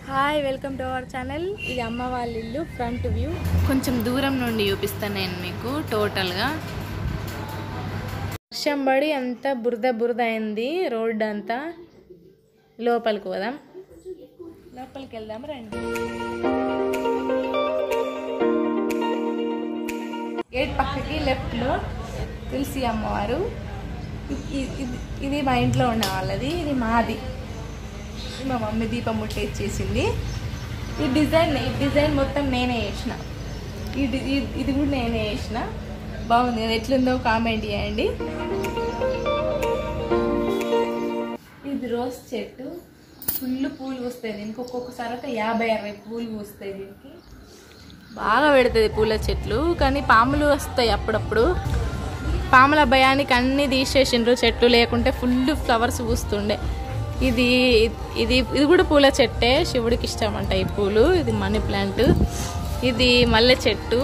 Hi welcome to our channel. ఇది అమ్మ వాళ్ళ ఇల్లు ఫ్రంట్ వ్యూ. కొంచెం దూరం నుండి చూపిస్తాను నేను మీకు. టోటల్గా వర్షం పడి అంతా బురద అయింది రోడ్ అంతా. లోపలికి పోదాం, లోపలికి వెళ్దాం రండి. గేట్ పక్కకి లెఫ్ట్లో తులసి అమ్మవారు. ఇది మా ఇంట్లో ఉన్న వాళ్ళది, ఇది మాది. మా మమ్మీ దీపం ముట్టేసేసింది. ఈ డిజైన్ మొత్తం నేనే చేసిన. ఇది కూడా నేనే చేసిన. బాగుంది కదా, ఎట్లుందో కామెంట్ చేయండి. ఇది రోజ్ చెట్టు, ఫుల్ పూలు పూస్తాయి దీనికి. ఒక్కొక్కసారి అయితే 50-60 పూలు పూస్తాయి దీనికి. బాగా పెడుతుంది పూల చెట్లు, కానీ పాములు వస్తాయి అప్పుడప్పుడు. పాముల భయానికి అన్నీ తీసేసిండ్రు చెట్లు, లేకుంటే ఫుల్ ఫ్లవర్స్ పూస్తుండే. ఇది ఇది ఇది కూడా పూల చెట్టే, శివుడికి ఇష్టం అంట ఈ పూలు. ఇది మనీ ప్లాంట్, ఇది మల్లె చెట్టు.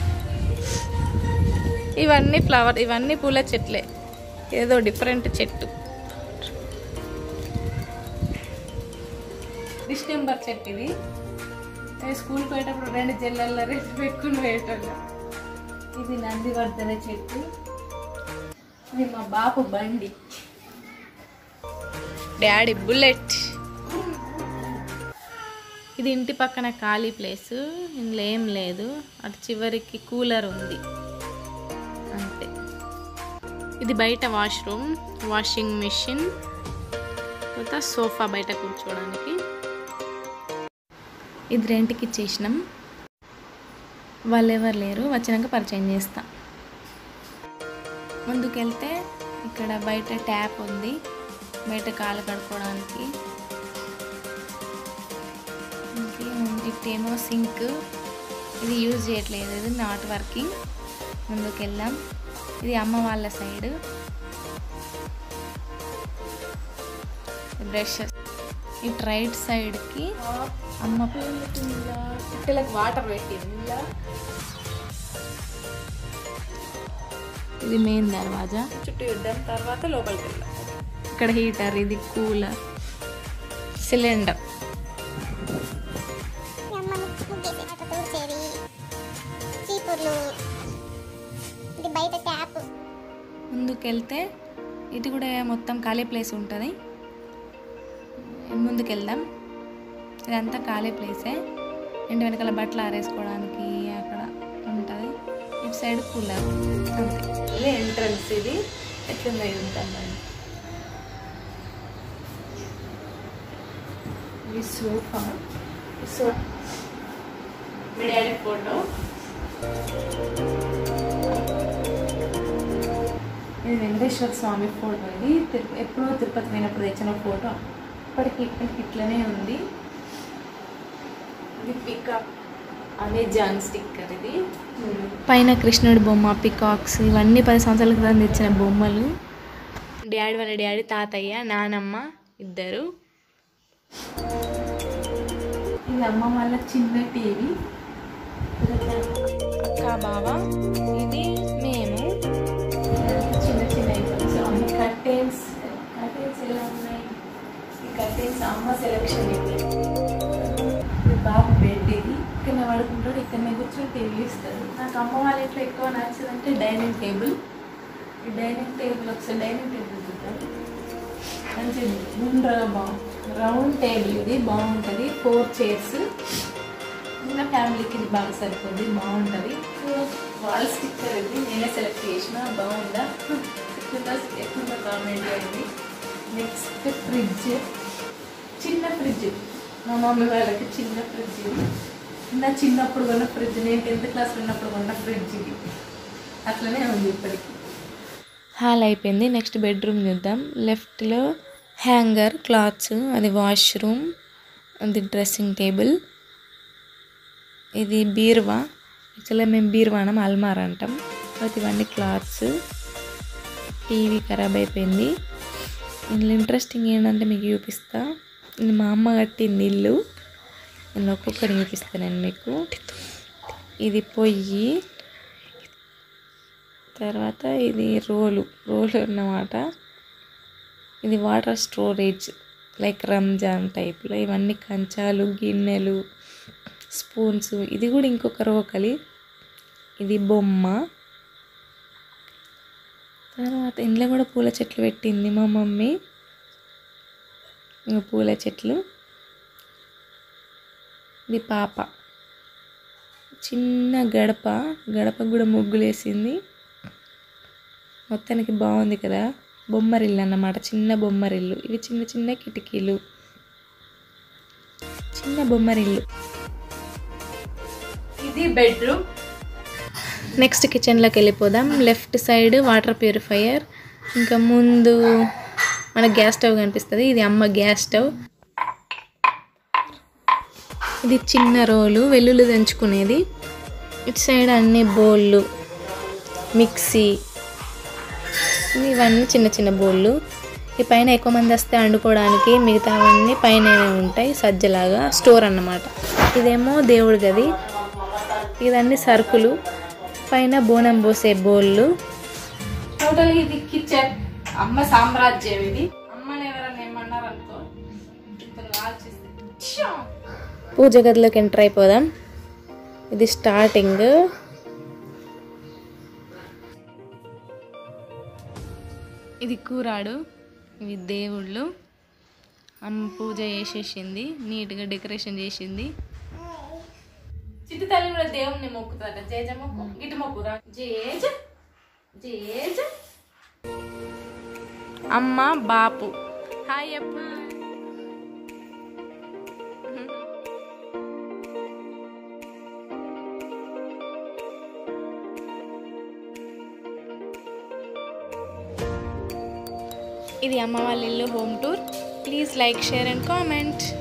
ఇవన్నీ పూల చెట్లే, ఏదో డిఫరెంట్ చెట్టు. డిసెంబర్ చెట్టు ఇది. స్కూల్కి పోయేటప్పుడు 2 జల్లల్లో 2 పెట్టుకుని పోయేటోళ్ళం. ఇది నందివర్ధన చెట్టు. ఇది మా బాపు బండి, డాడీ బుల్లెట్. ఇది ఇంటి పక్కన ఖాళీ ప్లేస్, ఇందులో ఏం లేదు. అటు చివరికి కూలర్ ఉంది అంతే. ఇది బయట వాష్రూమ్, వాషింగ్ మెషిన్, తర్వాత సోఫా బయట కూర్చోవడానికి. ఇది రెంట్కి ఇచ్చేసినాం. వాళ్ళు ఎవరు లేరు, వచ్చినాక పరిచయం చేస్తా. ముందుకెళ్తే ఇక్కడ బయట ట్యాప్ ఉంది, బయట కాలు కడుక్కోవడానికి. ఇటేమో సింక్, ఇది యూజ్ చేయట్లేదు, ఇది నాట్ వర్కింగ్. ముందుకు వెళ్దాం. ఇది అమ్మ వాళ్ళ సైడ్. బ్రషెస్. ఇటు రైట్ సైడ్కి అమ్మ పిల్లలకు వాటర్ పెట్టింది. ఇది మెయిన్ దర్వాజా. చుట్టూ చూద్దాం, తర్వాత లోపలికి వెళ్దాం. ఇక్కడ హీటర్, ఇది కూలర్, సిలిండర్. ముందుకెళ్తే ఇది కూడా మొత్తం ఖాళీ ప్లేస్ ఉంటుంది. ముందుకెళ్దాం. ఇదంతా ఖాళీ ప్లేసే. ఇంటి వెనకాల బట్టలు ఆరేసుకోవడానికి అక్కడ ఉంటుంది. ఇటు సైడ్ కూలర్ అంతే. ఇది ఎంట్రన్స్. ఇది ఎట్లుందో ఇది ఉంటుందండి. ఇది సోఫా. మీ డాడీ ఫోటో. ఇది వెంకటేశ్వర స్వామి ఫోటో. ఇది ఎప్పుడో తిరుపతి పోయినప్పుడు తెచ్చిన ఫోటో. ఇప్పటికి ఇట్లనే ఉంది. ఇది పికాక్, అమెజాన్ స్టిక్కర్. ఇది పైన కృష్ణుడి బొమ్మ, పికాక్స్, ఇవన్నీ 10 సంవత్సరాల క్రితం తెచ్చిన బొమ్మలు. డాడీ వాళ్ళ డాడీ, తాతయ్య, నానమ్మ ఇద్దరు. ఇది అమ్మ వాళ్ళ చిన్న టీవీ. అక్క, బావ, ఇది మేము. చిన్న ఐటమ్స్. అమ్మ కర్టెన్స్ ఎలా ఉన్నాయి? ఈ కర్టెన్స్ అమ్మ సెలెక్షన్. ఇది బాబు బెడ్. ఇది ఇక్కడ పడుకుంటాడు, ఇక్కడనే కూర్చొని టీవీ ఇస్తారు. నాకు అమ్మ వాళ్ళ ఇంట్లో ఎక్కువ నచ్చిందంటే డైనింగ్ టేబుల్. ఈ డైనింగ్ టేబుల్, ఒకసారి డైనింగ్ టేబుల్ చూద్దాం. మంచిది, గుండ్రగా బాగుంది. Round table. ఇది బాగుంటుంది. 4 చైర్స్. ఇంకా ఫ్యామిలీకి ఇది బాగా సరిపోద్ది, బాగుంటుంది. Wall sticker. ఇది నేనే సెలెక్ట్ చేసిన. బాగుందా? ఎట్లుందో కామెంట్ చేయండి. Next fridge. చిన్న ఫ్రిడ్జ్, మా మమ్మీ వాళ్ళకి చిన్న ఫ్రిడ్జ్. ఇది నా చిన్నప్పుడు కొన్న ఫ్రిడ్జ్, నేను 10th క్లాస్ ఉన్నప్పుడు కొన్న ఫ్రిడ్జ్. ఇది అట్లనే ఉంది ఇప్పటికి. హాల్ అయిపోయింది. నెక్స్ట్ బెడ్రూమ్ చూద్దాం. లెఫ్ట్లో హ్యాంగర్, క్లాత్స్, అది వాష్రూమ్, అది డ్రెస్సింగ్ టేబుల్. ఇది బీరువా. యాక్చువల్గా మేము బీరువా అనం, అల్మార్ అంటాం. తర్వాత ఇవన్నీ క్లాత్స్. టీవీ ఖరాబ్ అయిపోయింది. ఇందులో ఇంట్రెస్టింగ్ ఏంటంటే మీకు చూపిస్తా. ఇది మా అమ్మ కట్టింది ఇల్లు. నేను ఒక్కొక్కటి చూపిస్తాను నేను మీకు. ఇది పొయ్యి, తర్వాత ఇది రోలు అన్నమాట. ఇది వాటర్ స్టోరేజ్ లైక్ రంజాన్ టైప్లో. ఇవన్నీ కంచాలు, గిన్నెలు, స్పూన్స్. ఇది కూడా ఇంకొక రోకలి. ఇది బొమ్మ. తర్వాత ఇంట్లో కూడా పూల చెట్లు పెట్టింది మా మమ్మీ. ఇంకా పూల చెట్లు. ఇది పాప. చిన్న గడపకు కూడా ముగ్గులు వేసింది. మొత్తానికి బాగుంది కదా. బొమ్మరిల్లు అన్నమాట, చిన్న బొమ్మరిల్లు. ఇవి చిన్న చిన్న కిటికీలు, చిన్న బొమ్మరిల్లు. ఇది బెడ్రూమ్. నెక్స్ట్ కిచెన్లోకి వెళ్ళిపోదాం. లెఫ్ట్ సైడ్ వాటర్ ప్యూరిఫైయర్, ఇంకా ముందు మన గ్యాస్ స్టవ్ కనిపిస్తుంది. ఇది అమ్మ గ్యాస్ స్టవ్. ఇది చిన్న రోలు, వెల్లుల్లి దంచుకునేది. ఇటు సైడ్ అన్ని బౌళ్ళు, మిక్సీ, ఇవన్నీ చిన్న చిన్న బౌళ్ళు. ఈ పైన ఎక్కువ మంది వస్తే వండుకోవడానికి, మిగతావన్నీ పైన ఉంటాయి సజ్జలాగా, స్టోర్ అన్నమాట. ఇదేమో దేవుడి గది. ఇదన్నీ సరుకులు. పైన బోనం పోసే బౌళ్ళు. టోటల్ ఇది కిచెన్. అమ్మ సామ్రాజ్యం ఇది. అమ్మని ఎవరన్నా ఏమన్నారు అనుకో, పూజ గదిలోకి ఎంటర్ అయిపోదాం. ఇది స్టార్టింగ్. ఇది కూరాడు. ఇవి దేవుళ్ళు. అమ్మ పూజ చేసేసింది, నీట్గా డెకరేషన్ చేసింది. చిట్టు తల్లి కూడా దేవుణ్ణి మొక్కుతారట. జేజ మొక్కు, గిట్టు మొక్కురా. జేజ జేజ. అమ్మ బాపు హాయ్ అప్పు. ఇది అమ్మ వాళ్ళ ఇల్లు home tour. Please like, share and comment.